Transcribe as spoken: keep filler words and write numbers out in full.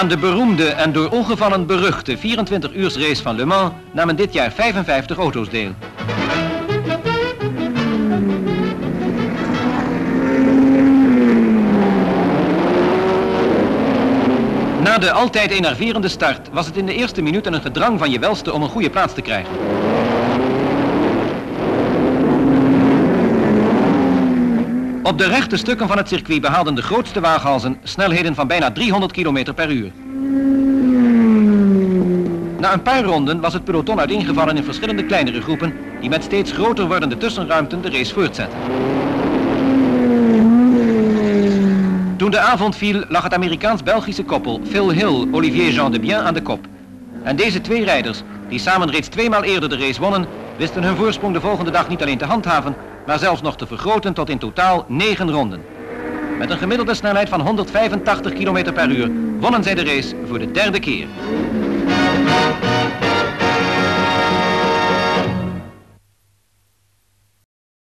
Aan de beroemde en door ongevallen beruchte vierentwintig-uursrace van Le Mans namen dit jaar vijfenvijftig auto's deel. Na de altijd enerverende start was het in de eerste minuten een gedrang van je welste om een goede plaats te krijgen. Op de rechte stukken van het circuit behaalden de grootste waaghalzen snelheden van bijna driehonderd kilometer per uur. Na een paar ronden was het peloton uiteengevallen in verschillende kleinere groepen die met steeds groter wordende tussenruimten de race voortzetten. Toen de avond viel lag het Amerikaans-Belgische koppel Phil Hill, Olivier Jean de Bien aan de kop. En deze twee rijders, die samen reeds tweemaal eerder de race wonnen, wisten hun voorsprong de volgende dag niet alleen te handhaven, maar zelfs nog te vergroten tot in totaal negen ronden. Met een gemiddelde snelheid van honderdvijfentachtig kilometer per uur wonnen zij de race voor de derde keer.